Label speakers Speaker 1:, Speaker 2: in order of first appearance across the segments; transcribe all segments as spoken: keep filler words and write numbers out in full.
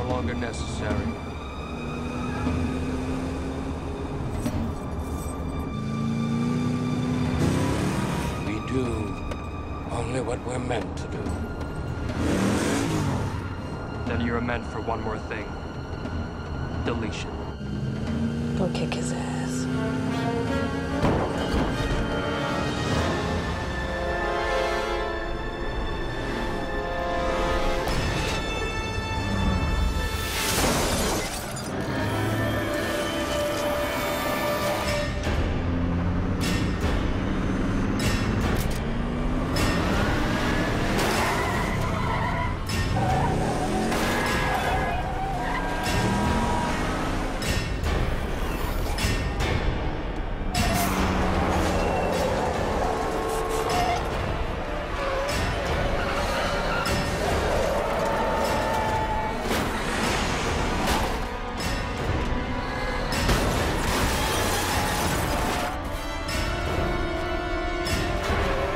Speaker 1: longer necessary. We do only what we're meant to do. Then you're meant for one more thing. Deletion.
Speaker 2: Go kick his ass.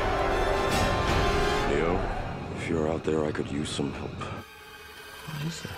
Speaker 3: If you're out there, I could use some help.
Speaker 2: What is that?